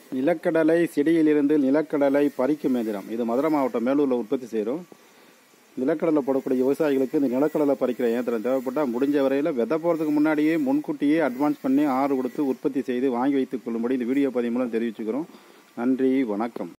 நிலக்கடலை செடியிலிருந்து நிலக்கடலை பறிக்கும் இயந்திரம். இது மதுரை மாவட்டம் மேலூரில் உற்பத்தி செய்கிறோம். நிலக்கடலை போடக்கூடிய விவசாயிகளுக்கு இந்த நிலக்கடலை பறிக்கிற இயந்திரம் தேவைப்பட்டால் முடிஞ்ச வரையில் விதை போகிறதுக்கு முன்னாடியே முன்கூட்டியே அட்வான்ஸ் பண்ணி ஆர்டர் கொடுத்து உற்பத்தி செய்து வாங்கி வைத்துக் கொள்ளும்படி இந்த வீடியோ பதிவு மூலம் தெரிவிச்சுக்கிறோம். நன்றி, வணக்கம்.